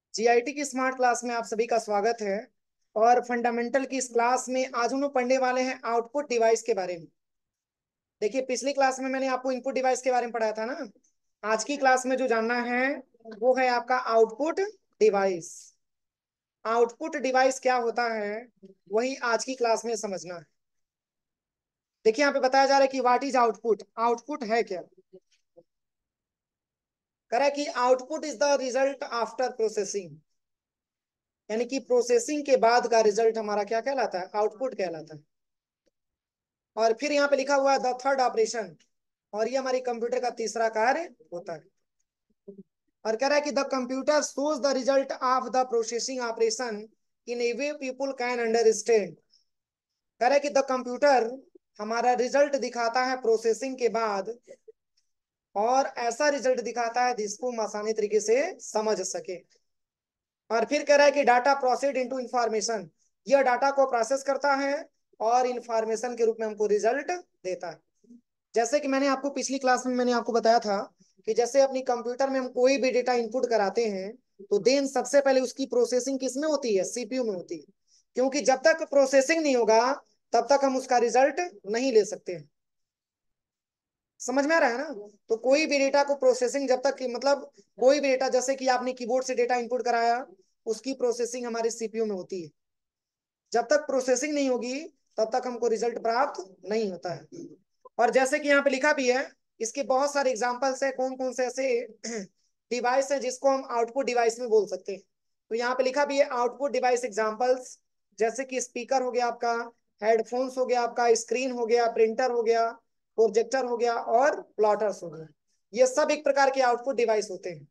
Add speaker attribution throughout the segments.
Speaker 1: GIT की smart class में आप सभी का स्वागत है। और फंडामेंटल की इस क्लास में आज हम लोग पढ़ने वाले हैं आउटपुट डिवाइस के बारे में। देखिए, पिछली क्लास में मैंने आपको इनपुट डिवाइस के बारे में पढ़ाया था ना। आज की क्लास में जो जानना है वो है आपका आउटपुट डिवाइस। आउटपुट डिवाइस क्या होता है वही आज की क्लास में समझना है। देखिए, यहाँ पे बताया जा रहा है कि व्हाट इज आउटपुट। आउटपुट है क्या? कह रहा है कि output is the result after processing, यानी कि प्रोसेसिंग के बाद का रिजल्ट हमारा क्या कहलाता है? आउटपुट कहलाता है। और फिर यहाँ पे लिखा हुआ है द थर्ड ऑपरेशन, और ये हमारी कंप्यूटर का तीसरा कार्य होता है। और कह रहा है कि the computer shows the result of the processing operation in a way people can understand. कह रहा है कि द कंप्यूटर हमारा रिजल्ट दिखाता है प्रोसेसिंग के बाद, और ऐसा रिजल्ट दिखाता है जिसको हम आसानी तरीके से समझ सके। और फिर कह रहा है कि डाटा प्रोसेड इनटू इंफॉर्मेशन, यह डाटा को प्रोसेस करता है और इंफॉर्मेशन के रूप में हमको रिजल्ट देता है। जैसे कि मैंने आपको पिछली क्लास में मैंने आपको बताया था कि जैसे अपनी कंप्यूटर में हम कोई भी डेटा इनपुट कराते हैं तो देन सबसे पहले उसकी प्रोसेसिंग किस में होती है? सीपीयू में होती है। क्योंकि जब तक प्रोसेसिंग नहीं होगा तब तक हम उसका रिजल्ट नहीं ले सकते हैं। समझ में आ रहा है ना? तो कोई भी डेटा को प्रोसेसिंग जब तक मतलब कोई भी डेटा, जैसे कि आपने कीबोर्ड से डेटा इनपुट कराया, उसकी प्रोसेसिंग हमारे सीपीयू में होती है। जब तक प्रोसेसिंग नहीं होगी तब तक हमको रिजल्ट प्राप्त नहीं होता है। और जैसे कि यहाँ पे लिखा भी है, इसके बहुत सारे एग्जांपल्स है। कौन कौन से ऐसे डिवाइस है जिसको हम आउटपुट डिवाइस में बोल सकते हैं? तो यहाँ पे लिखा भी है आउटपुट डिवाइस एग्जांपल्स, जैसे कि स्पीकर हो गया आपका, हेडफोन्स हो गया आपका, स्क्रीन हो गया, प्रिंटर हो गया, प्रोजेक्टर हो गया और प्लॉटर्स हो गया। ये सब एक प्रकार के आउटपुट डिवाइस होते हैं।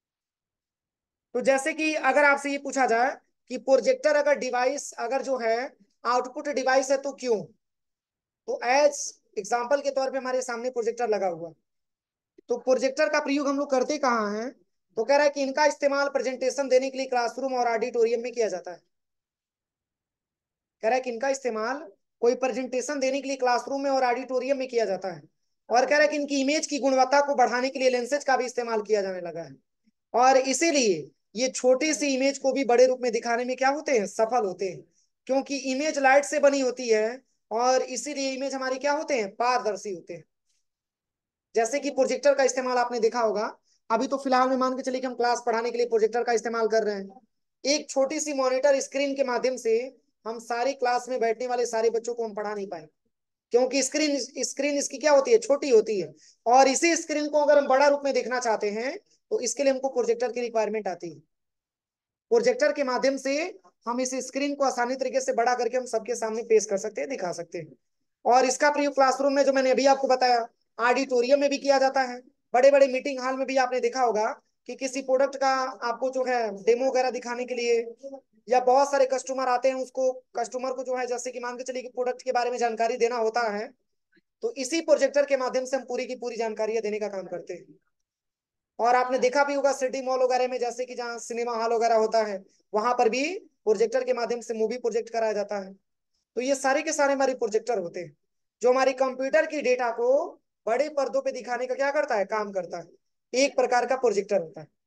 Speaker 1: तो जैसे कि अगर आपसे ये पूछा जाए कि प्रोजेक्टर अगर डिवाइस अगर जो है आउटपुट डिवाइस है तो क्यों? तो एज एग्जाम्पल के तौर पे हमारे सामने प्रोजेक्टर लगा हुआ, तो प्रोजेक्टर का प्रयोग हम लोग करते कहाँ हैं? तो कह रहा है कि इनका इस्तेमाल प्रेजेंटेशन देने के लिए क्लासरूम और ऑडिटोरियम में किया जाता है। कह रहा है कि इनका इस्तेमाल कोई प्रेजेंटेशन देने के लिए क्लासरूम में और ऑडिटोरियम में किया जाता है। और कह रहा है कि इनकी इमेज की गुणवत्ता को बढ़ाने के लिए लेंसेज का भी इस्तेमाल किया जाने लगा है। और इसीलिए ये छोटी सी इमेज को भी बड़े रूप में दिखाने में क्या होते हैं? सफल होते हैं। क्योंकि इमेज लाइट से बनी होती है और इसीलिए इमेज हमारी क्या होते हैं? पारदर्शी होते हैं। जैसे कि प्रोजेक्टर का इस्तेमाल आपने देखा होगा। अभी तो फिलहाल में मान के चलिए कि हम क्लास पढ़ाने के लिए प्रोजेक्टर का इस्तेमाल कर रहे हैं। एक छोटी सी मॉनिटर स्क्रीन के माध्यम से हम सारी क्लास में बैठने वाले सारे बच्चों को हम पढ़ा नहीं पाए, क्योंकि स्क्रीन स्क्रीन इसकी क्या होती है? छोटी होती है। और इसी स्क्रीन को अगर हम बड़ा रूप में देखना चाहते हैं तो इसके लिए हमको प्रोजेक्टर की रिक्वायरमेंट आती है। प्रोजेक्टर के माध्यम से हम इस स्क्रीन को आसानी तरीके से बड़ा करके हम सबके सामने पेश कर सकते हैं, दिखा सकते हैं। और इसका प्रयोग क्लासरूम में, जो मैंने अभी आपको बताया, ऑडिटोरियम में भी किया जाता है। बड़े बड़े मीटिंग हॉल में भी आपने देखा होगा कि किसी प्रोडक्ट का आपको जो है डेमो वगैरह दिखाने के लिए, या बहुत सारे कस्टमर आते हैं, उसको कस्टमर को जो है जैसे कि मान के चलिए कि प्रोडक्ट के बारे में जानकारी देना होता है, तो इसी प्रोजेक्टर के माध्यम से हम पूरी की पूरी जानकारियां देने का काम करते हैं। और आपने देखा भी होगा सिटी मॉल वगैरह में, जैसे कि जहाँ सिनेमा हॉल वगैरह होता है, वहां पर भी प्रोजेक्टर के माध्यम से मूवी प्रोजेक्ट कराया जाता है। तो ये सारे के सारे हमारे प्रोजेक्टर होते हैं, जो हमारी कंप्यूटर की डेटा को बड़े पर्दों पे दिखाने का क्या करता है? काम करता है। एक प्रकार का प्रोजेक्टर होता है।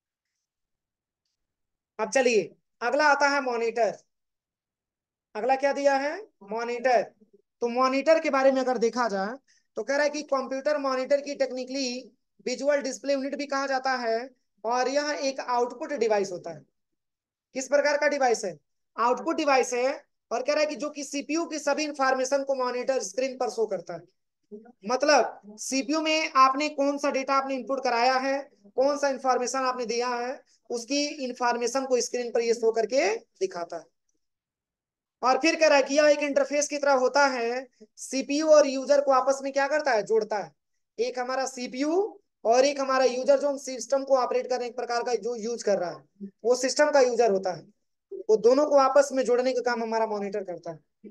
Speaker 1: अब चलिए, अगला आता है मॉनिटर। अगला क्या दिया है? मॉनिटर। तो मॉनिटर के बारे में अगर देखा जाए तो कह रहा है कि कंप्यूटर मॉनिटर की टेक्निकली विजुअल डिस्प्ले यूनिट भी कहा जाता है, और यह एक आउटपुट डिवाइस होता है। किस प्रकार का डिवाइस है? आउटपुट डिवाइस है। और कह रहा है कि जो कि सीपीयू की सभी इंफॉर्मेशन को मॉनिटर स्क्रीन पर शो करता है। मतलब सीपीयू में आपने कौन सा डेटा आपने इनपुट कराया है, कौन सा इंफॉर्मेशन आपने दिया है, उसकी इंफॉर्मेशन को स्क्रीन पर ये शो करके दिखाता है। और फिर कह रहा है कि यह एक इंटरफेस की तरह होता है, सीपीयू और यूजर को आपस में क्या करता है? जोड़ता है। एक हमारा सीपीयू और एक हमारा यूजर, जो हम सिस्टम को ऑपरेट करने एक प्रकार का जो यूज कर रहा है वो सिस्टम का यूजर होता है। वो दोनों को आपस में जोड़ने का काम हमारा मॉनिटर करता है।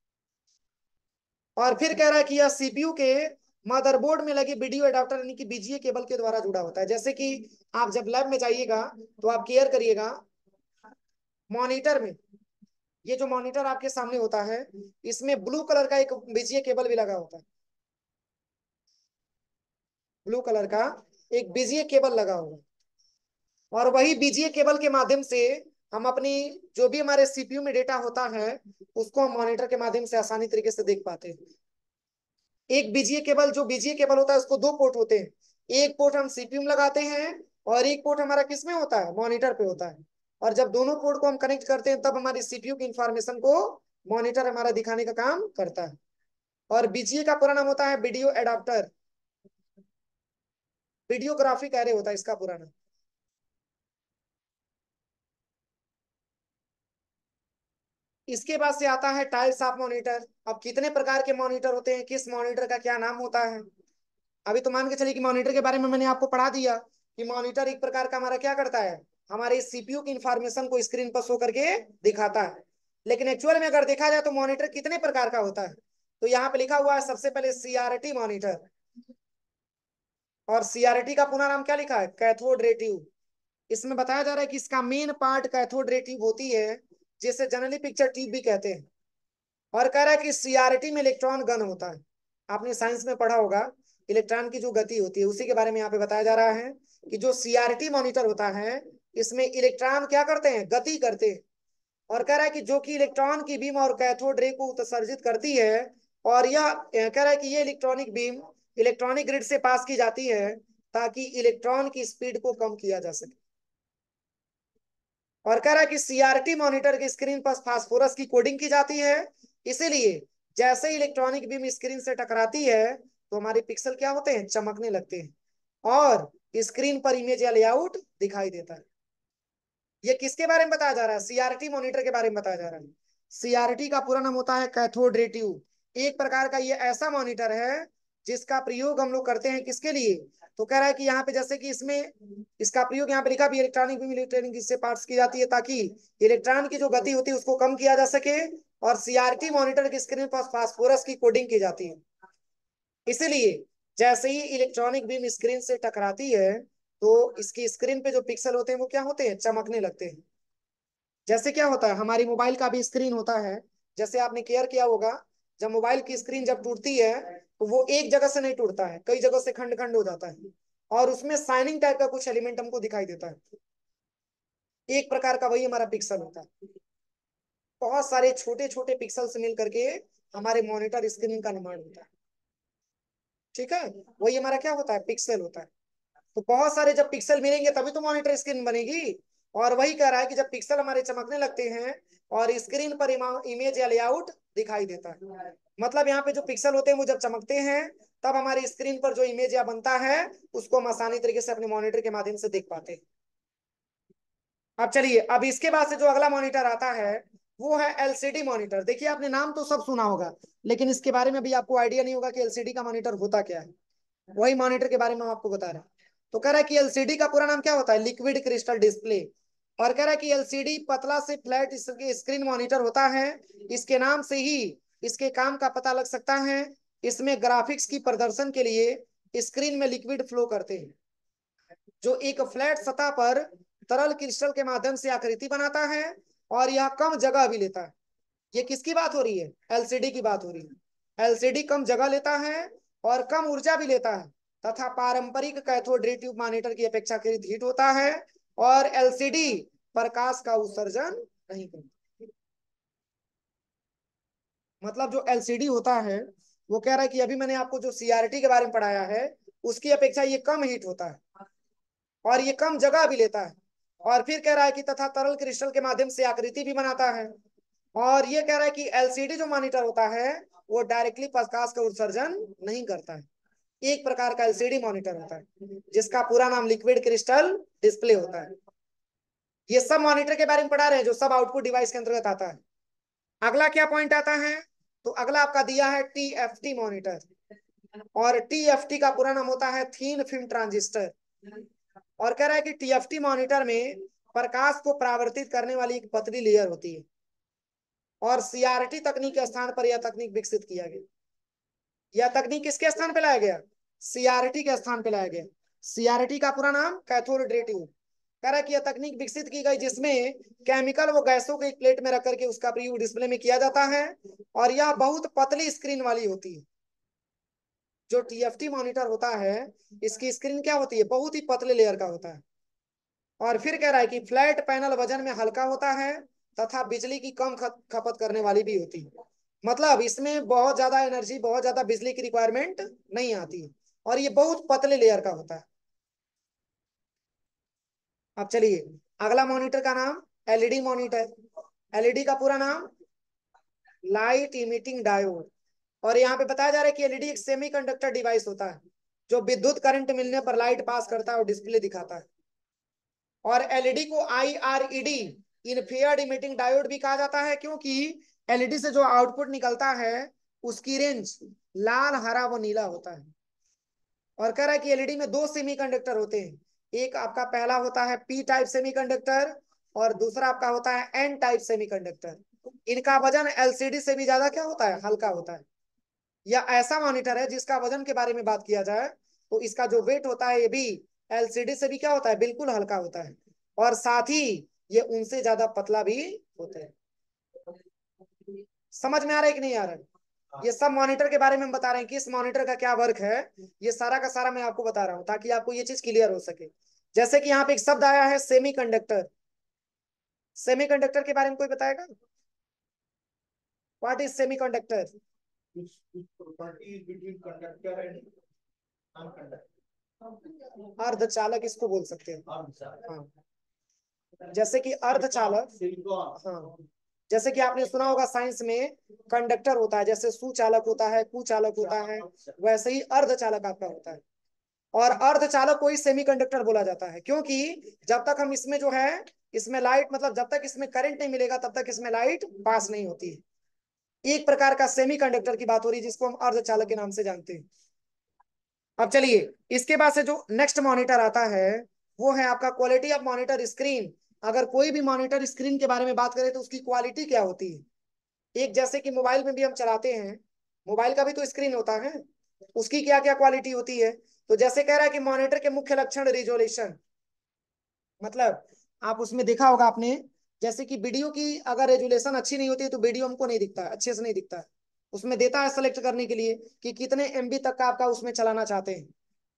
Speaker 1: और फिर कह रहा है कि यह सीपीयू के मदरबोर्ड में लगे वीडियो अडाप्टर यानी कि बीजीए केबल के द्वारा जुड़ा होता है। जैसे कि आप जब लैब में जाइएगा तो आप केयर करिएगा, मॉनिटर में, ये जो मॉनिटर आपके सामने होता है, इसमें ब्लू कलर का एक बीजीए केबल भी लगा होता है। ब्लू कलर का एक बीजीए केबल लगा होगा। और वही बीजीए केबल के माध्यम से हम अपनी जो भी हमारे सीपीयू में डेटा होता है उसको हम मॉनिटर के माध्यम से आसानी तरीके से देख पाते हैं। एक बीजीए केबल, जो बीजीए केबल होता है उसको दो पोर्ट होते हैं। एक पोर्ट हम सीपीयू में लगाते हैं और एक पोर्ट हमारा किस में होता है, मॉनिटर पे होता है। और जब दोनों पोर्ट को हम कनेक्ट करते हैं तब हमारी सीपीयू की इंफॉर्मेशन को मॉनिटर हमारा दिखाने का काम करता है। और बीजीए का पूरा नाम होता है वीडियो एडाप्टर, वीडियोग्राफिक एरे होता है इसका पूरा नाम। इसके बाद से आता है टाइल्स ऑफ मॉनिटर। अब कितने प्रकार के मॉनिटर होते हैं, किस मॉनिटर का क्या नाम होता है। अभी तो मान के चलिए कि मॉनिटर के बारे में मैंने आपको पढ़ा दिया कि मॉनिटर एक प्रकार का हमारा क्या करता है, हमारे सीपीयू की इंफॉर्मेशन को स्क्रीन पर शो करके दिखाता है। लेकिन एक्चुअल में अगर देखा जाए तो मॉनिटर कितने प्रकार का होता है, तो यहाँ पे लिखा हुआ है सबसे पहले सीआरटी मॉनिटर। और सीआरटी का पूरा नाम क्या लिखा है, कैथोड रे ट्यूब। इसमें बताया जा रहा है कि इसका main part cathode ray tube होती है, जिसे जनरली पिक्चर ट्यूब भी कहते हैं। और कह रहा है कि सीआरटी में इलेक्ट्रॉन गन होता है। आपने साइंस में पढ़ा होगा, इलेक्ट्रॉन की जो गति होती है उसी के बारे में यहाँ पे बताया जा रहा है कि जो सीआरटी मॉनिटर होता है इसमें इलेक्ट्रॉन क्या करते हैं, गति करते हैं। और कह रहा है कि जो कि इलेक्ट्रॉन की बीम और कैथोड रे को उत्सर्जित करती है। और यह कह रहा है कि ये इलेक्ट्रॉनिक बीम इलेक्ट्रॉनिक ग्रिड से पास की जाती है ताकि इलेक्ट्रॉन की स्पीड को कम किया जा सके। और कह रहा है कि सीआरटी मॉनिटर की स्क्रीन पर फास्फोरस की कोडिंग की जाती है। इसीलिए जैसे ही इलेक्ट्रॉनिक बीम स्क्रीन से टकराती है तो हमारे पिक्सल क्या होते हैं, चमकने लगते हैं और स्क्रीन पर इमेज या लेआउट दिखाई देता है। ये किसके बारे में बताया जा रहा है, सीआरटी मॉनिटर के बारे में बताया जा रहा है। सीआरटी का पूरा नाम होता है कैथोड रे ट्यूब। एक प्रकार का ये ऐसा मॉनिटर है जिसका प्रयोग हम लोग करते हैं किसके लिए, तो कह रहा है कि यहाँ पे जैसे कि इसमें इसका प्रयोग यहाँ पे लिखा भी इलेक्ट्रॉनिक बीम इलेक्ट्रॉनिक इससे पार्ट्स की जाती है ताकि इलेक्ट्रॉन की जो गति होती है उसको कम किया जा सके। और सीआरटी मॉनिटर की स्क्रीन पर फास्फोरस की कोडिंग की जाती है। इसलिए जैसे ही इलेक्ट्रॉनिक बीम स्क्रीन से टकराती है तो इसकी स्क्रीन पे जो पिक्सल होते हैं वो क्या होते हैं, चमकने लगते हैं। जैसे क्या होता है, हमारी मोबाइल का भी स्क्रीन होता है, जैसे आपने केयर किया होगा, जब मोबाइल की स्क्रीन जब टूटती है तो वो एक जगह से नहीं टूटता है, कई जगह से खंड खंड हो जाता है और उसमें शाइनिंग टाइप का कुछ एलिमेंट हमको दिखाई देता है। एक प्रकार का वही हमारा पिक्सल होता है। बहुत सारे छोटे छोटे पिक्सल से मिल करके हमारे मॉनिटर स्क्रीन का निर्माण होता है। ठीक है, वही हमारा क्या होता है, पिक्सल होता है। तो बहुत सारे जब पिक्सल मिलेंगे तभी तो मॉनिटर स्क्रीन बनेगी। और वही कह रहा है कि जब पिक्सल हमारे चमकने लगते हैं और स्क्रीन पर इमेज या लेआउट दिखाई देता है, मतलब यहाँ पे जो पिक्सल होते हैं वो जब चमकते हैं तब हमारी स्क्रीन पर जो इमेज या बनता है उसको हम आसानी तरीके से अपने मॉनिटर के माध्यम से देख पाते हैं। अब चलिए, अब इसके बाद से जो अगला मॉनिटर आता है वो है एलसीडी मॉनिटर। देखिए आपने नाम तो सब सुना होगा लेकिन इसके बारे में भी आपको आइडिया नहीं होगा कि एलसीडी का मॉनिटर होता क्या है। वही मॉनिटर के बारे में हम आपको बता रहे हैं। तो कह रहा है कि एलसीडी का पूरा नाम क्या होता है, लिक्विड क्रिस्टल डिस्प्ले। और कह रहा है कि एलसीडी पतला से फ्लैट स्क्रीन मॉनिटर होता है। इसके नाम से ही इसके काम का पता लग सकता है। इसमें ग्राफिक्स की प्रदर्शन के लिए स्क्रीन में लिक्विड फ्लो करते हैं जो एक फ्लैट सतह पर तरल क्रिस्टल के माध्यम से आकृति बनाता है और यह कम जगह भी लेता है। ये किसकी बात हो रही है, एलसीडी की बात हो रही है। एलसीडी कम जगह लेता है और कम ऊर्जा भी लेता है तथा पारंपरिक कैथोड रे ट्यूब मॉनिटर की अपेक्षाकृत हीट होता है। और एलसीडी प्रकाश का उत्सर्जन नहीं करती। मतलब जो एलसीडी होता है वो कह रहा है कि अभी मैंने आपको जो सीआरटी के बारे में पढ़ाया है उसकी अपेक्षा ये कम हीट होता है और ये कम जगह भी लेता है। और फिर कह रहा है कि तथा तरल क्रिस्टल के माध्यम से आकृति भी बनाता है। और ये कह रहा है कि एलसीडी जो मॉनिटर होता है वो डायरेक्टली प्रकाश का उत्सर्जन नहीं करता है। एक प्रकार का एलसीडी मॉनिटर होता है जिसका पूरा नाम लिक्विड क्रिस्टल डिस्प्ले होता है। ये सब मॉनिटर के बारे में पढ़ा रहे हैं जो सब आउटपुट डिवाइस के अंतर्गत आता है। अगला क्या पॉइंट आता है, तो अगला आपका दिया है टीएफटी मॉनिटर। और टीएफटी का पूरा नाम होता है थीन फिल्म ट्रांजिस्टर। और कह रहा है कि टीएफटी मॉनिटर में प्रकाश को परावर्तित करने वाली एक पतली लेयर होती है। और सीआरटी तकनीक के स्थान पर यह तकनीक विकसित किया गया। यह तकनीक किसके स्थान पे लाया गया, सीआरटी के स्थान पे लाया गया। सीआरटी का पूरा नाम कैथोड रे ट्यूब। कह रहा है कि यह तकनीक विकसित की गई जिसमें केमिकल वो गैसों को एक प्लेट में रख करके उसका प्रयोग डिस्प्ले में किया जाता है। और यह बहुत पतली स्क्रीन वाली होती है। जो टीएफटी मॉनिटर होता है इसकी स्क्रीन क्या होती है, बहुत ही पतले लेयर का होता है। और फिर कह रहा है कि फ्लैट पैनल वजन में हल्का होता है तथा बिजली की कम खपत करने वाली भी होती है। मतलब इसमें बहुत ज्यादा एनर्जी, बहुत ज्यादा बिजली की रिक्वायरमेंट नहीं आती, और ये बहुत पतले लेयर का होता है। अब चलिए अगला मॉनिटर का नाम एलईडी मॉनिटर। एलईडी का पूरा नाम लाइट इमिटिंग डायोड। और यहाँ पे बताया जा रहा है कि एलईडी एक सेमीकंडक्टर डिवाइस होता है जो विद्युत करंट मिलने पर लाइट पास करता है और डिस्प्ले दिखाता है। और एलईडी को आईआरईडी इन्फ्रारेड इमिटिंग डायोड भी कहा जाता है, क्योंकि एलईडी से जो आउटपुट निकलता है उसकी रेंज लाल, हरा व नीला होता है। और कह रहा है कि एलईडी में दो सेमीकंडक्टर होते हैं, एक आपका पहला होता है पी टाइप सेमीकंडक्टर और दूसरा आपका होता है एन टाइप सेमीकंडक्टर। इनका वजन एलसीडी से भी ज्यादा क्या होता है, हल्का होता है। या ऐसा मॉनिटर है जिसका वजन के बारे में बात किया जाए तो इसका जो वेट होता है ये भी एलसीडी से भी क्या होता है, बिल्कुल हल्का होता है। और साथ ही ये उनसे ज्यादा पतला भी होता है। समझ में आ रहा है कि नहीं आ रहा है? ये सब मॉनिटर के बारे में हम बता रहे हैं कि इस मॉनिटर का क्या वर्क है। ये सारा का सारा मैं आपको बता रहा हूँ ताकि आपको ये चीज क्लियर हो सके। जैसे कि यहाँ पे एक शब्द आया है सेमीकंडक्टर। सेमीकंडक्टर के बारे में कोई बताएगा? What is semiconductor? अर्धचालक इसको बोल सकते हैं। हाँ, जैसे कि अर्धचालक। हाँ, जैसे कि आपने सुना होगा साइंस में कंडक्टर होता है, जैसे सुचालक होता है, कुचालक होता है, वैसे ही अर्धचालक आपका होता है। और अर्धचालक को ही सेमीकंडक्टर बोला जाता है, क्योंकि जब तक हम इसमें जो है, इसमें लाइट मतलब जब तक इसमें करंट नहीं मिलेगा तब तक इसमें लाइट पास नहीं होती है। एक प्रकार का सेमीकंडक्टर की बात हो रही है जिसको हम अर्धचालक के नाम से जानते हैं। अब चलिए इसके बाद से जो नेक्स्ट मॉनिटर आता है वो है आपका क्वालिटी ऑफ मॉनिटर स्क्रीन। अगर कोई भी मॉनिटर स्क्रीन के बारे में बात करें तो उसकी क्वालिटी क्या होती है? एक जैसे कि मोबाइल में भी हम चलाते हैं, मोबाइल का भी तो स्क्रीन होता है, उसकी क्या क्या क्वालिटी होती है? तो जैसे कह रहा है कि मॉनिटर के मुख्य लक्षण रिजोल्यूशन। मतलब आप उसमें देखा होगा आपने, जैसे कि वीडियो की अगर रेजुलेशन अच्छी नहीं होती है तो वीडियो हमको नहीं दिखता है, अच्छे से नहीं दिखता है। उसमें देता है सेलेक्ट करने के लिए कि कितने एमबी तक का आपका उसमें चलाना चाहते हैं।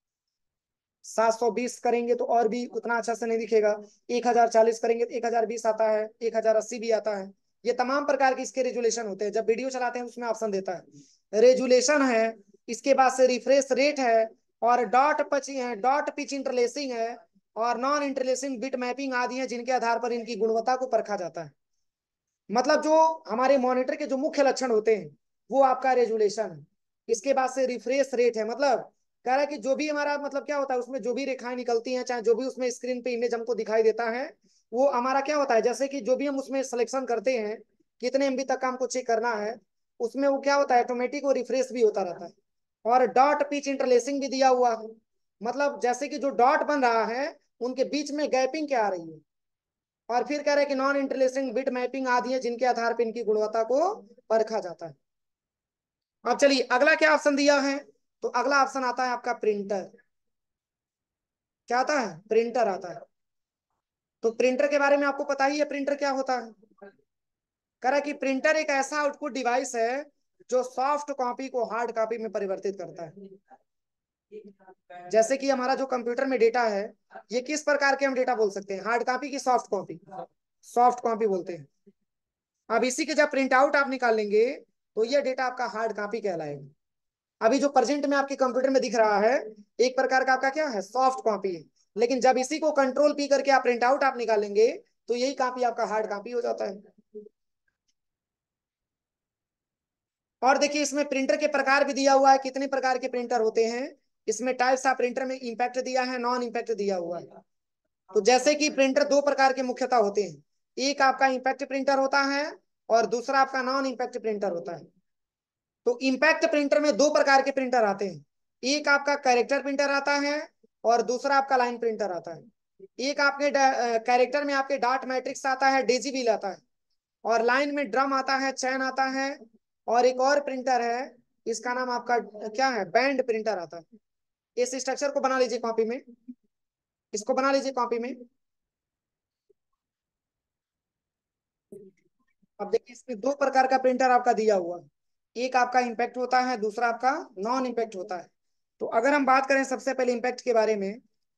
Speaker 1: 720 करेंगे तो और भी उतना अच्छा से नहीं दिखेगा, 1040 करेंगे तो 1020 आता है, 1080 भी आता है। ये तमाम प्रकार के इसके रेजुलेशन होते हैं। जब वीडियो चलाते हैं उसमें ऑप्शन देता है रेजुलेशन है, इसके बाद से रिफ्रेश रेट है, और डॉट पिच इंटरलेसिंग है, और नॉन इंटरलेसिंग बिट मैपिंग आदि है जिनके आधार पर इनकी गुणवत्ता को परखा जाता है। मतलब जो हमारे मॉनिटर के जो मुख्य लक्षण होते हैं वो आपका रेजुलेशन है। इसके बाद से रिफ्रेश रेट है, मतलब कह रहा है कि जो भी हमारा मतलब क्या होता है उसमें जो भी रेखाएं निकलती हैं, चाहे जो भी उसमें स्क्रीन पे इमेज हमको दिखाई देता है, वो हमारा क्या होता है, जैसे कि जो भी हम उसमें सिलेक्शन करते हैं कितने एमबी तक का हमको चेक करना है, उसमें वो क्या होता है ऑटोमेटिक वो रिफ्रेश भी होता रहता है। और डॉट पिच इंटरलेसिंग भी दिया हुआ है, मतलब जैसे कि जो डॉट बन रहा है उनके बीच में गैपिंग क्या आ रही है। और फिर कह रहे हैं कि नॉन इंटरलेसिंग बिट मैपिंग आदि है जिनके आधार पर इनकी गुणवत्ता को परखा जाता है। अब चलिए अगला क्या ऑप्शन दिया है, तो अगला ऑप्शन आता है आपका प्रिंटर। क्या आता है? प्रिंटर आता है। तो प्रिंटर के बारे में आपको पता ही है प्रिंटर क्या होता है। कह रहा है कि प्रिंटर एक ऐसा आउटपुट डिवाइस है जो सॉफ्ट कॉपी को हार्ड कॉपी में परिवर्तित करता है। जैसे कि हमारा जो कंप्यूटर में डेटा है, ये किस प्रकार के हम डेटा बोल सकते हैं, हार्ड कॉपी की सॉफ्ट कॉपी? सॉफ्ट कॉपी बोलते हैं। अब इसी के जब प्रिंट आउट आप निकालेंगे तो ये डेटा आपका हार्ड कॉपी कहलाएगा। अभी जो प्रेजेंट में आपके कंप्यूटर में दिख रहा है एक प्रकार का आपका क्या है, सॉफ्ट कॉपी है। लेकिन जब इसी को कंट्रोल पी करके आप प्रिंट आउट आप निकालेंगे तो यही कॉपी आपका हार्ड कॉपी हो जाता है। और देखिए इसमें प्रिंटर के प्रकार भी दिया हुआ है, कितने प्रकार के प्रिंटर होते हैं। इसमें टाइप्स ऑफ प्रिंटर में इंपैक्ट दिया है, नॉन इंपैक्ट दिया हुआ है। तो जैसे कि प्रिंटर दो प्रकार के मुख्यतः होते हैं, एक आपका इंपैक्ट प्रिंटर होता है और दूसरा आपका नॉन इंपैक्ट प्रिंटर होता है। तो इंपैक्ट प्रिंटर में दो प्रकार के प्रिंटर आते हैं, एक आपका कैरेक्टर प्रिंटर आता है और दूसरा आपका लाइन प्रिंटर आता है। एक आपके कैरेक्टर में आपके डॉट मैट्रिक्स आता है, डेजीबील आता है, और लाइन में ड्रम आता है, चैन आता है, और एक और प्रिंटर है इसका नाम आपका क्या है, बैंड प्रिंटर आता है। इस स्ट्रक्चर को बना लीजिए कॉपी में, इसको बना लीजिए कॉपी में। अब देखिए इसमें दो प्रकार का प्रिंटर आपका दिया हुआ है, एक आपका इम्पैक्ट होता है, दूसरा आपका नॉन इम्पैक्ट होता है। तो अगर हम बात करें सबसे पहले इम्पैक्ट के बारे में,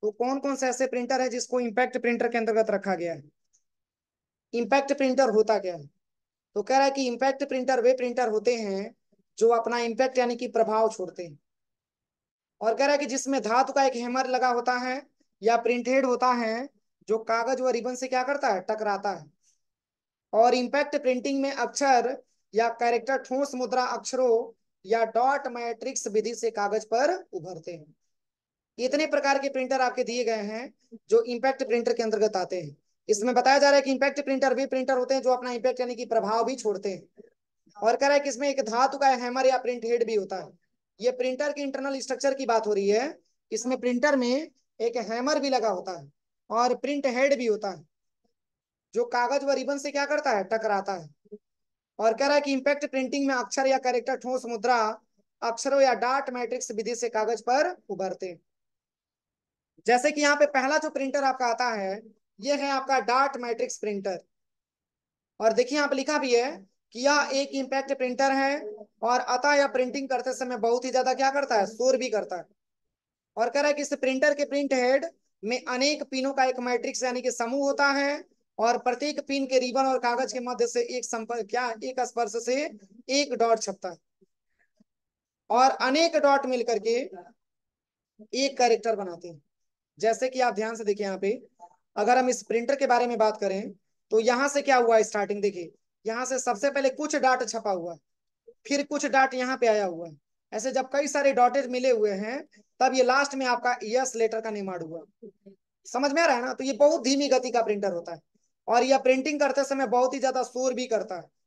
Speaker 1: तो कौन कौन से ऐसे प्रिंटर है जिसको इम्पैक्ट प्रिंटर के अंतर्गत रखा गया है? इम्पैक्ट प्रिंटर होता क्या है? तो कह रहा है कि इम्पैक्ट प्रिंटर वे प्रिंटर होते हैं जो अपना इम्पैक्ट यानी कि प्रभाव छोड़ते हैं। और कह रहा है कि जिसमें धातु का एक हैमर लगा होता है या प्रिंट हेड होता है जो कागज व रिबन से क्या करता है, टकराता है। और इम्पैक्ट प्रिंटिंग में अक्षर या कैरेक्टर ठोस मुद्रा अक्षरों या डॉट मैट्रिक्स विधि से कागज पर उभरते हैं। इतने प्रकार के प्रिंटर आपके दिए गए हैं जो इम्पैक्ट प्रिंटर के अंतर्गत आते हैं। इसमें बताया जा रहा है कि इम्पैक्ट प्रिंटर वे प्रिंटर होते हैं जो अपना इम्पैक्ट यानी कि प्रभाव भी छोड़ते हैं। और कह रहा है कि इसमें एक धातु का हैमर या प्रिंट हेड भी होता है। ये प्रिंटर की इंटरनल स्ट्रक्चर की बात हो रही है। इसमें प्रिंटर में एक हैमर भी लगा होता है और प्रिंट हेड भी होता है जो कागज व रिबन से क्या करता है, टकराता है। और कह रहा है कि इम्पैक्ट प्रिंटिंग में अक्षर या कैरेक्टर ठोस मुद्रा अक्षरों या डॉट मैट्रिक्स विधि से कागज पर उभरते हैं। जैसे कि यहाँ पे पहला जो प्रिंटर आपका आता है ये है आपका डॉट मैट्रिक्स प्रिंटर। और देखिए यहाँ पे लिखा भी है कि यह एक इम्पैक्ट प्रिंटर है और अतः यह प्रिंटिंग करते समय बहुत ही ज्यादा क्या करता है, शोर भी करता है। और कह रहा है कि इस प्रिंटर के प्रिंट हेड में अनेक पिनों का एक मैट्रिक्स यानी कि समूह होता है और प्रत्येक पिन के रिबन और कागज के मध्य से एक संपर्क क्या एक स्पर्श से एक डॉट छपता है और अनेक डॉट मिलकर के एक कैरेक्टर बनाते हैं। जैसे कि आप ध्यान से देखिए यहाँ पे, अगर हम इस प्रिंटर के बारे में बात करें तो यहाँ से क्या हुआ, स्टार्टिंग देखिए, यहाँ से सबसे पहले कुछ डाट छपा हुआ है, फिर कुछ डाट यहाँ पे आया हुआ है। ऐसे जब कई सारे डॉटेज मिले हुए हैं तब ये लास्ट में आपका यस लेटर का निर्माण हुआ। समझ में आ रहा है ना? तो ये बहुत धीमी गति का प्रिंटर होता है और यह प्रिंटिंग करते समय बहुत ही ज्यादा शोर भी करता है।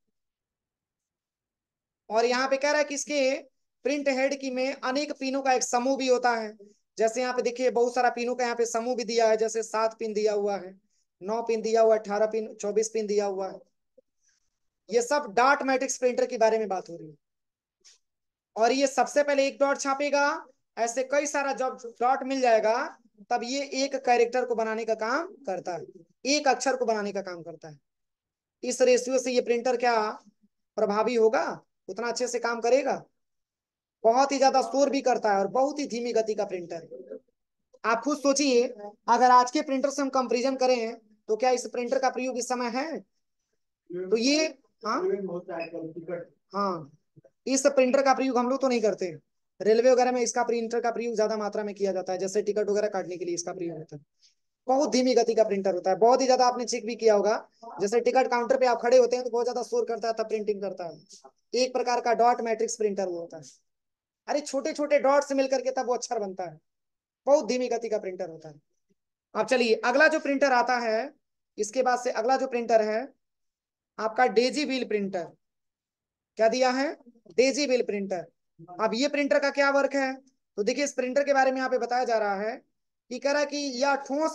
Speaker 1: और यहाँ पे कह रहा है कि इसके प्रिंट हेड की में अनेक पिनों का एक समूह भी होता है। जैसे यहाँ पे देखिए बहुत सारा पिनों का यहाँ पे समूह भी दिया है, जैसे 7 पिन दिया हुआ है, 9 पिन दिया हुआ है, 18 पिन, 24 पिन दिया हुआ है। ये सब डॉट मैट्रिक्स प्रिंटर के बारे में बात हो रही है। और ये सबसे पहले एक डॉट छापेगा, ऐसे कई सारा जब डॉट मिल जाएगा तब ये एक कैरेक्टर को बनाने का काम करता है, एक अक्षर को बनाने का काम करता है। इस रेशियो से ये प्रिंटर क्या प्रभावी होगा, उतना अच्छे से काम करेगा। बहुत ही ज्यादा शोर भी करता है और बहुत ही धीमी गति का प्रिंटर है। आप खुद सोचिए, अगर आज के प्रिंटर से हम कंपैरिजन करें तो क्या इस प्रिंटर का प्रयोग इस समय है? तो ये हाँ हाँ, इस प्रिंटर का प्रयोग हम लोग तो नहीं करते। रेलवे वगैरह में इसका प्रिंटर का प्रयोग ज्यादा मात्रा में किया जाता है, जैसे टिकट वगैरह काटने के लिए इसका प्रयोग होता है। बहुत धीमी गति का प्रिंटर होता है, बहुत ही ज्यादा आपने चेक भी किया होगा। जैसे टिकट काउंटर पे आप खड़े होते हैं तो बहुत ज्यादा शोर करता है तब प्रिंटिंग करता है। एक प्रकार का डॉट मैट्रिक्स प्रिंटर वो होता है। अरे छोटे छोटे डॉट से मिलकर के तब वो अक्षर बनता है। बहुत धीमी गति का प्रिंटर होता है। अब चलिए अगला जो प्रिंटर आता है, इसके बाद से अगला जो प्रिंटर है आपका डेजी व्हील प्रिंटर। क्या दिया है? Daisy wheel printer. अब ये प्रिंटर का क्या वर्क है? तो देखिए इस प्रिंटर के बारे में यहाँ पे बताया जा रहा है कि कह रहा है कि यह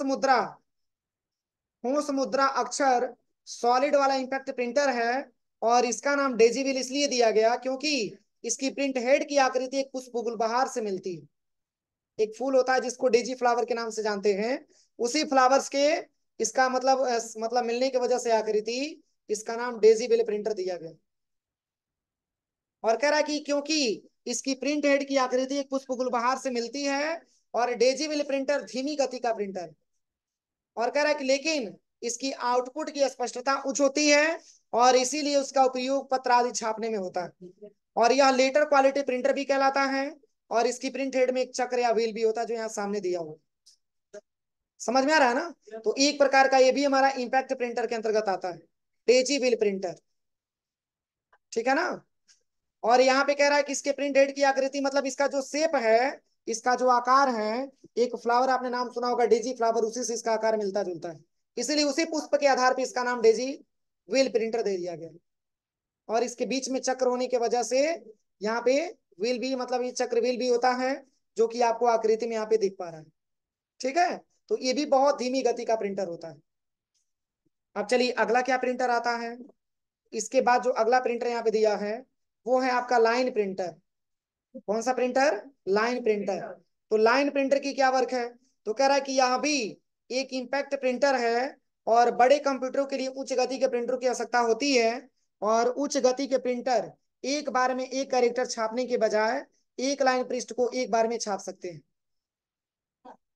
Speaker 1: ठोस मुद्रा अक्षर सॉलिड वाला इम्पैक्ट प्रिंटर है। और इसका नाम डेजी व्हील इसलिए दिया गया क्योंकि इसकी प्रिंट हेड की आकृति एक पुष्प गुलबहार से मिलती है। एक फूल होता है जिसको डेजी फ्लावर के नाम से जानते हैं, उसी फ्लावर्स के इसका मतलब मिलने की वजह से आकृति, इसका नाम डेजी व्हील प्रिंटर दिया गया। और कह रहा है कि क्योंकि इसकी प्रिंट हेड की आकृति एक पुष्प गुलबहार से मिलती है और डेजी व्हील प्रिंटर धीमी गति का प्रिंटर है। और कह रहा है कि लेकिन इसकी आउटपुट की स्पष्टता उच्च होती है और इसीलिए उसका उपयोग पत्र आदि छापने में होता है। और यह लेटर क्वालिटी प्रिंटर भी कहलाता है। और इसकी प्रिंट हेड में एक चक्र या व्हील भी होता है जो यहाँ सामने दिया हुआ। समझ में आ रहा है ना? तो एक प्रकार का ये भी हमारा इम्पैक्ट प्रिंटर के अंतर्गत आता है, डेजी व्हील प्रिंटर। ठीक है ना? और यहाँ पे कह रहा है कि इसके प्रिंट हेड की आकृति मतलब इसका जो शेप है, इसका जो आकार है, एक फ्लावर आपने नाम सुना होगा डेजी फ्लावर, उसी से इसका आकार मिलता जुलता है। इसीलिए उसी पुष्प के आधार पर इसका नाम डेजी व्हील प्रिंटर दे दिया गया। और इसके बीच में चक्र होने की वजह से यहाँ पे व्हील भी मतलब ये चक्र व्हील भी होता है जो कि आपको आकृति में यहाँ पे दिख पा रहा है। ठीक है? तो ये भी बहुत धीमी गति का प्रिंटर होता है। अब चलिए अगला क्या प्रिंटर आता है। इसके बाद जो अगला प्रिंटर यहाँ पे दिया है वो है आपका लाइन प्रिंटर। कौन सा प्रिंटर? Line printer. तो लाइन प्रिंटर की क्या वर्क है? तो कह रहा है कि यहाँ भी एक इम्पैक्ट प्रिंटर है और बड़े कंप्यूटरों के लिए उच्च गति के प्रिंटर की आवश्यकता होती है। और उच्च गति के प्रिंटर एक बार में एक कैरेक्टर छापने के बजाय एक लाइन पृष्ठ को एक बार में छाप सकते हैं।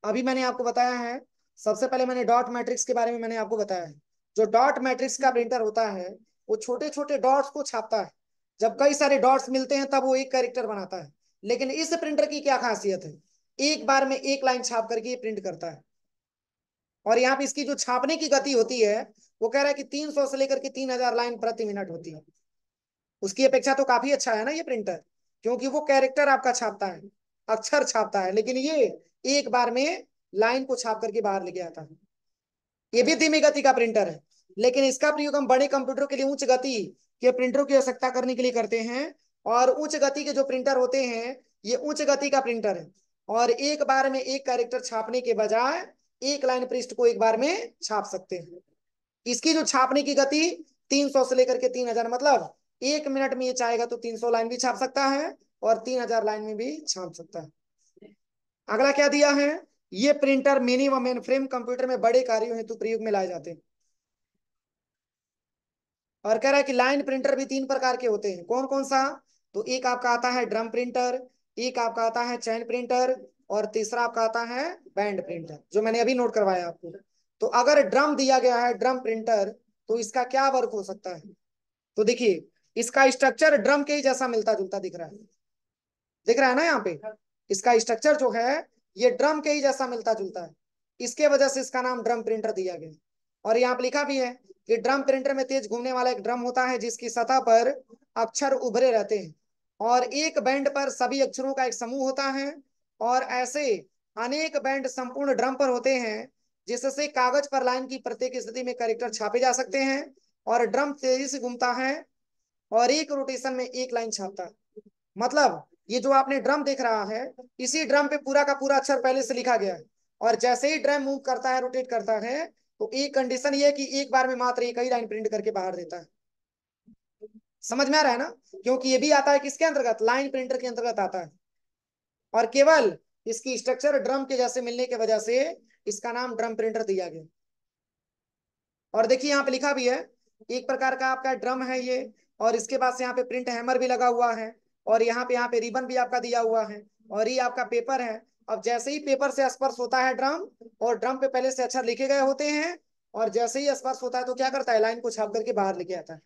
Speaker 1: अभी मैंने आपको बताया है, सबसे पहले मैंने डॉट मैट्रिक्स के बारे में मैंने आपको बताया है। जो डॉट मैट्रिक्स का प्रिंटर होता है वो छोटे छोटे डॉट्स को छापता है। जब कई सारे डॉट्स मिलते हैं तब वो एक कैरेक्टर बनाता है। लेकिन इस प्रिंटर की क्या खासियत है, एक बार में एक लाइन छाप करके ये प्रिंट करता है। और यहाँ पे इसकी जो छापने की गति होती है वो कह रहा है कि 300 से लेकर के 3000 लाइन प्रति मिनट होती है। उसकी अपेक्षा तो काफी अच्छा है ना ये प्रिंटर, क्योंकि वो कैरेक्टर आपका छापता है, अक्षर छापता है, लेकिन ये एक बार में लाइन को छाप करके बाहर लेके आता है। ये भी धीमी गति का प्रिंटर है, लेकिन इसका प्रयोग हम बड़े कंप्यूटर के लिए उच्च गति के प्रिंटरों की आवश्यकता करने के लिए करते हैं। और उच्च गति के जो प्रिंटर होते हैं ये उच्च गति का प्रिंटर है। और एक बार में एक कैरेक्टर छापने के बजाय एक लाइन पृष्ठ को एक बार में छाप सकते हैं। इसकी जो छापने की गति 300 से लेकर के 3000, मतलब 1 मिनट में ये चाहेगा तो 300 लाइन भी छाप सकता है और 3000 लाइन में भी छाप सकता है। अगला क्या दिया है, ये प्रिंटर मिनी व मेन फ्रेम कंप्यूटर में बड़े कार्यों हेतु प्रयोग में लाए जाते हैं। और कह रहा है कि लाइन प्रिंटर भी 3 प्रकार के होते हैं, कौन कौन सा, तो एक आपका आता है ड्रम प्रिंटर, एक आपका आता है चैन प्रिंटर, और तीसरा आपका आता है बैंड प्रिंटर, जो मैंने अभी नोट करवाया आपको। तो अगर ड्रम दिया गया है ड्रम प्रिंटर, तो इसका क्या वर्क हो सकता है, तो देखिए इसका स्ट्रक्चर ड्रम के ही जैसा मिलता जुलता दिख रहा है, दिख रहा है ना यहाँ पे। इसका स्ट्रक्चर जो है ये ड्रम के ही जैसा मिलता जुलता है, इसके वजह से इसका नाम ड्रम प्रिंटर दिया गया। और यहाँ पे लिखा भी है कि ड्रम प्रिंटर में तेज घूमने वाला एक ड्रम होता है जिसकी सतह पर अक्षर उभरे रहते हैं, और एक बैंड पर सभी अक्षरों का एक समूह होता है। और ऐसे अनेक बैंड संपूर्ण ड्रम पर होते हैं जिससे कागज पर लाइन की प्रत्येक स्थिति में कैरेक्टर छापे जा सकते हैं। और ड्रम तेजी से घूमता है और एक रोटेशन में एक लाइन छापता है। मतलब ये जो आपने ड्रम देख रहा है, इसी ड्रम पे पूरा का पूरा अक्षर पहले से लिखा गया है। और जैसे ही ड्रम मूव करता है, रोटेट करता है, तो एक कंडीशन ये है कि एक बार में मात्र एक ही लाइन प्रिंट करके बाहर देता है। समझ में आ रहा है ना, क्योंकि ये भी आता है किसके अंतर्गत, लाइन प्रिंटर के अंतर्गत आता है। और केवल इसकी स्ट्रक्चर ड्रम के जैसे मिलने की वजह से इसका नाम ड्रम प्रिंटर दिया गया। और देखिए यहाँ पे लिखा भी है, एक प्रकार का आपका ड्रम है ये, और इसके पास यहाँ पे प्रिंट हैमर भी लगा हुआ है, और यहाँ पे रिबन भी आपका दिया हुआ है, और ये आपका पेपर है। अब जैसे ही पेपर से स्पर्श होता है ड्रम, और ड्रम पे पहले से अक्षर लिखे गए होते हैं, और जैसे ही स्पर्श होता है तो क्या करता है, लाइन को छाप करके बाहर लेके आता है।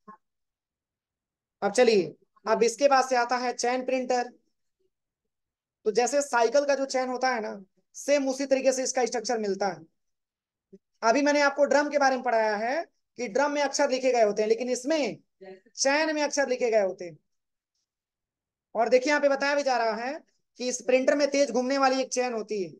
Speaker 1: अब चलिए, अब इसके बाद से आता है चैन प्रिंटर। तो जैसे साइकिल का जो चैन होता है ना, सेम उसी तरीके से इसका स्ट्रक्चर मिलता है। अभी मैंने आपको ड्रम के बारे में पढ़ाया है कि ड्रम में अक्षर लिखे गए होते हैं, लेकिन इसमें चैन में अक्षर लिखे गए होते हैं। और देखिए यहाँ पे बताया भी जा रहा है कि इस प्रिंटर में तेज घूमने वाली एक चैन होती है,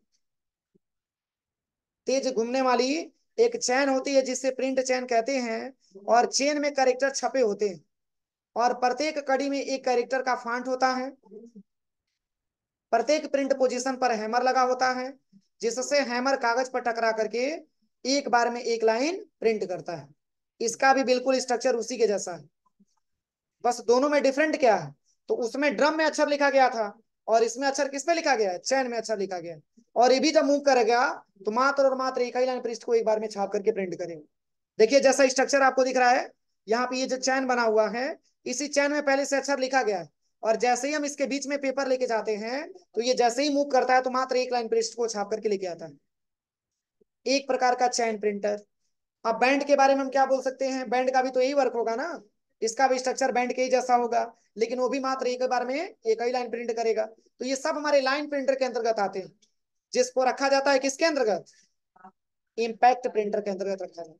Speaker 1: तेज घूमने वाली एक चैन होती है जिसे प्रिंट चैन कहते हैं। और चेन में कैरेक्टर छपे होते हैं, और प्रत्येक कड़ी में एक कैरेक्टर का फॉन्ट होता है। प्रत्येक प्रिंट पोजीशन पर हैमर लगा होता है, जिससे हैमर कागज पर टकरा करके एक बार में एक लाइन प्रिंट करता है। इसका भी बिल्कुल स्ट्रक्चर उसी के जैसा है, बस दोनों में डिफरेंट क्या है, तो उसमें ड्रम में अक्षर लिखा गया था, और इसमें अक्षर किस में लिखा गया है, चैन में अक्षर लिखा गया है। और ये भी जब मूव करेगा तो मात्र और मात्र एक ही लाइन पृष्ठ को एक बार में छाप करके प्रिंट करेगा। देखिए जैसा स्ट्रक्चर आपको दिख रहा है, यहाँ पे ये जो चैन बना हुआ है, इसी चैन में पहले से अक्षर लिखा गया है, और जैसे ही हम इसके बीच में पेपर लेके जाते हैं तो ये जैसे ही मूव करता है तो मात्र एक लाइन पृष्ठ को छाप करके लेके आता है। एक प्रकार का चैन प्रिंटर। अब बैंड के बारे में हम क्या बोल सकते हैं, बैंड का भी तो यही वर्क होगा ना, इसका भी स्ट्रक्चर बैंड के ही जैसा होगा, लेकिन वो भी मात्र एक बार में एक ही लाइन प्रिंट करेगा। तो ये सब हमारे लाइन प्रिंटर के अंतर्गत आते हैं, जिसको रखा जाता है किसके अंतर्गत, इम्पैक्ट प्रिंटर के अंतर्गत रखा जाता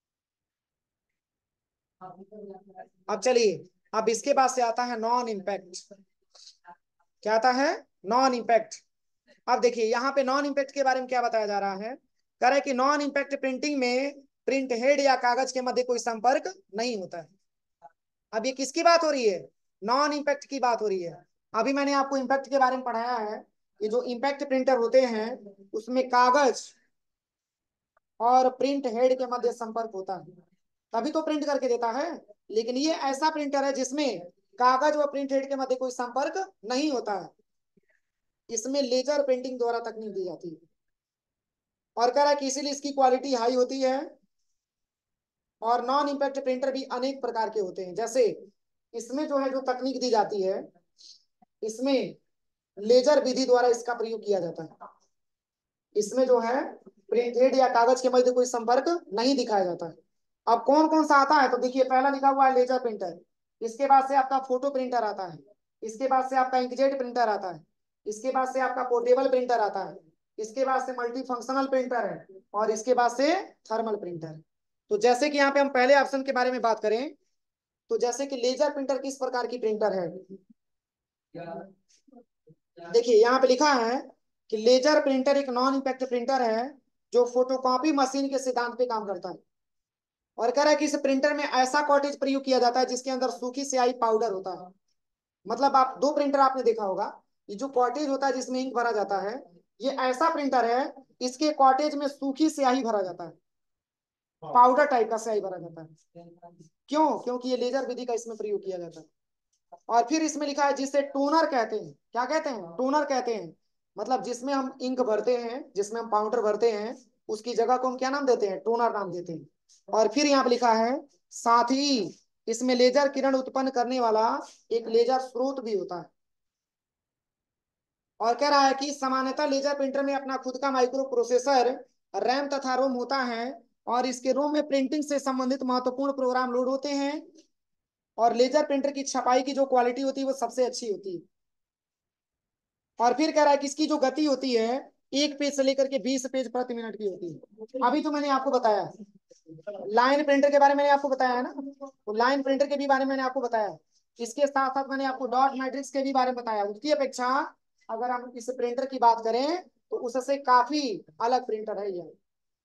Speaker 1: है। अब चलिए, अब इसके बाद से आता है नॉन इम्पैक्ट। क्या आता है, नॉन इम्पैक्ट। अब देखिए यहाँ पे नॉन इम्पैक्ट के बारे में क्या बताया जा रहा है, कह रहा है कि नॉन इम्पैक्ट प्रिंटिंग में प्रिंट हेड या कागज के मध्य कोई संपर्क नहीं होता है। अब ये किसकी बात हो रही है, नॉन इम्पैक्ट की बात हो रही है। अभी मैंने आपको इम्पैक्ट के बारे में पढ़ाया है कि जो इम्पैक्ट प्रिंटर होते हैं उसमें कागज और प्रिंट हेड के मध्य संपर्क होता है, तभी तो प्रिंट करके देता है। लेकिन ये ऐसा प्रिंटर है जिसमें कागज व प्रिंट हेड के मध्य कोई संपर्क नहीं होता है, इसमें लेजर प्रिंटिंग द्वारा तकनीक दी जाती है। और कह रहा है कि इसीलिए इसकी क्वालिटी हाई होती है। और नॉन इम्पैक्ट प्रिंटर भी अनेक प्रकार के होते हैं, जैसे इसमें जो है जो तकनीक दी जाती है, इसमें लेजर विधि द्वारा इसका प्रयोग किया जाता है। इसमें जो है प्रिंटेड या कागज के मध्य कोई संपर्क नहीं दिखाया जाता है। अब कौन कौन सा आता है, तो देखिए पहला लिखा हुआ है लेजर प्रिंटर, इसके बाद से आपका फोटो प्रिंटर आता है, इसके बाद से आपका इंकजेट प्रिंटर आता है, इसके बाद से आपका पोर्टेबल प्रिंटर आता है, इसके बाद से मल्टी फंक्शनल प्रिंटर है, और इसके बाद से थर्मल प्रिंटर। तो जैसे कि यहाँ पे हम पहले ऑप्शन के बारे में बात करें, तो जैसे कि लेजर प्रिंटर किस प्रकार की प्रिंटर है, देखिए यहाँ पे लिखा है कि लेजर प्रिंटर एक नॉन इम्पैक्ट प्रिंटर है जो फोटोकॉपी मशीन के सिद्धांत पे काम करता है। और कह रहा है कि इस प्रिंटर में ऐसा कॉटेज प्रयोग किया जाता है जिसके अंदर सूखी स्याही पाउडर होता है। मतलब आप दो प्रिंटर आपने देखा होगा, ये जो कॉटेज होता है जिसमें इंक भरा जाता है, ये ऐसा प्रिंटर है, इसके कॉटेज में सूखी स्याही भरा जाता है, पाउडर टाइप का स्याही भरा जाता है। क्यों? क्योंकि ये लेजर विधि का इसमें प्रयोग किया जाता है। और फिर इसमें लिखा है जिसे टोनर कहते हैं। क्या कहते हैं? टोनर कहते हैं। मतलब जिसमें हम इंक भरते हैं, जिसमें हम पाउडर भरते हैं, उसकी जगह को हम क्या नाम देते हैं? टोनर नाम देते हैं। और फिर यहाँ पे लिखा है साथ ही इसमें लेजर किरण उत्पन्न करने वाला एक लेजर स्रोत भी होता है। और कह रहा है कि सामान्यतः लेजर प्रिंटर में अपना खुद का माइक्रो प्रोसेसर, रैम तथा रोम होता है, और इसके रोम में प्रिंटिंग से संबंधित महत्वपूर्ण प्रोग्राम लोड होते हैं। और लेजर प्रिंटर की छपाई की जो क्वालिटी होती है वो सबसे अच्छी होती है। और फिर कह रहा है कि इसकी जो गति होती है 1 पेज से लेकर के 20 पेज प्रति मिनट की होती है। अभी तो मैंने आपको बताया लाइन प्रिंटर के बारे में, मैंने आपको बताया है ना, तो लाइन प्रिंटर के भी बारे में मैंने आपको बताया। इसके साथ साथ मैंने आपको डॉट मैट्रिक्स के भी बारे में बताया। उसकी अपेक्षा अगर हम इस प्रिंटर की बात करें तो उससे काफी अलग प्रिंटर है ये,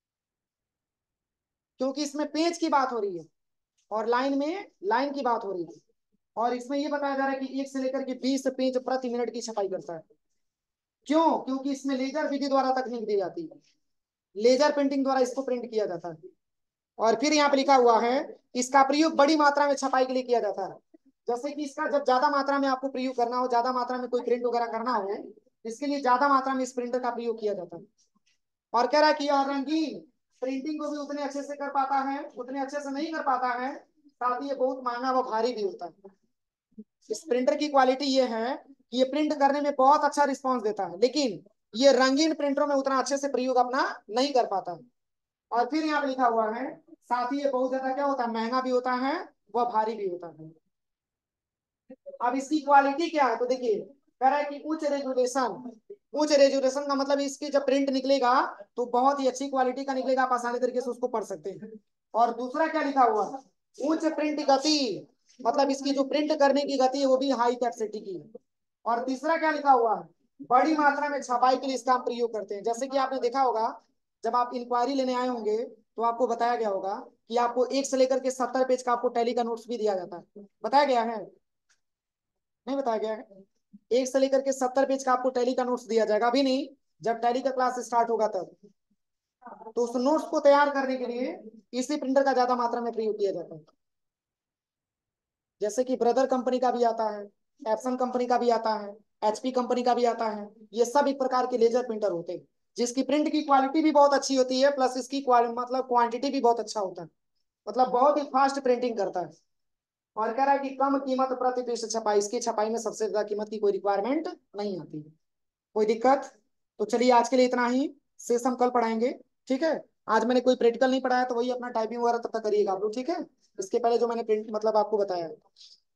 Speaker 1: क्योंकि इसमें पेज की बात हो रही है और लाइन में लाइन की बात हो रही है। और इसमें ये बताया जा रहा है कि 1 से लेकर के 20 पेज प्रति मिनट की छपाई करता है। क्यों? क्योंकि इसमें लेजर विधि द्वारा तकनीक दी जाती है, लेजर प्रिंटिंग द्वारा इसको प्रिंट किया जाता है। और फिर यहाँ पे लिखा हुआ है इसका प्रयोग बड़ी मात्रा में छपाई के लिए किया जाता है। जैसे कि इसका जब ज्यादा मात्रा में आपको प्रयोग करना हो, ज्यादा मात्रा में कोई प्रिंट वगैरह करना हो, इसके लिए ज्यादा मात्रा में इस प्रिंटर का प्रयोग किया जाता है। और कह रहा है कि यह रंगीन प्रिंटिंग को भी उतने अच्छे से कर पाता है, उतने अच्छे से नहीं कर पाता है, साथ ही ये बहुत महंगा व भारी भी होता है। इस प्रिंटर की क्वालिटी ये है कि ये प्रिंट करने में बहुत अच्छा रिस्पॉन्स देता है, लेकिन ये रंगीन प्रिंटरों में उतना अच्छे से प्रयोग अपना नहीं कर पाता है। और फिर यहाँ पे लिखा हुआ है साथ ही ये बहुत ज्यादा क्या होता है? महंगा भी होता है, वह भारी भी होता है। अब इसकी क्वालिटी क्या है, तो देखिए कह रहा है कि उच्च रेजुलेशन। उच्च रेजुलेशन का मतलब इसकी जब प्रिंट निकलेगा तो बहुत ही अच्छी क्वालिटी का निकलेगा, आप आसानी तरीके से उसको पढ़ सकते हैं। और दूसरा क्या लिखा हुआ है? उच्च प्रिंट गति, मतलब इसकी जो प्रिंट करने की गति है वो भी हाई कैपेसिटी की है। और तीसरा क्या लिखा हुआ है? बड़ी मात्रा में छपाई के लिए इसका हम प्रयोग करते हैं। जैसे कि आपने देखा होगा जब आप इंक्वायरी लेने आए होंगे तो आपको बताया गया होगा कि आपको 1 से लेकर के 70 पेज का आपको टैली का नोट्स भी दिया जाता है। बताया गया है? नहीं बताया गया है? 1 से लेकर के 70 पेज का आपको टैली का नोट्स दिया जाएगा, अभी नहीं, जब टैली का क्लास स्टार्ट होगा तब। तो उस नोट्स को तैयार करने के लिए इसी प्रिंटर का ज्यादा मात्रा में प्रयोग किया जाता है। जैसे कि ब्रदर कंपनी का भी आता है, एप्सन कंपनी का भी आता है, एचपी कंपनी का भी आता है। ये सब एक प्रकार के लेजर प्रिंटर होते हैं जिसकी प्रिंट की क्वालिटी भी बहुत अच्छी होती है, प्लस इसकी मतलब क्वांटिटी भी बहुत अच्छा होता है, मतलब बहुत ही फास्ट प्रिंटिंग करता है। और कह रहा है कि कम कीमत प्रति पृष्ठ छपाई, इसकी छपाई में सबसे ज्यादा कीमत की कोई रिक्वायरमेंट नहीं आती। कोई दिक्कत? तो चलिए आज के लिए इतना ही, शेष हम कल पढ़ाएंगे। ठीक है? आज मैंने कोई प्रैक्टिकल नहीं पढ़ाया तो वही अपना टाइपिंग वगैरह तब तक करिएगा आप लोग, ठीक है? इसके पहले जो मैंने प्रिंट मतलब आपको बताया।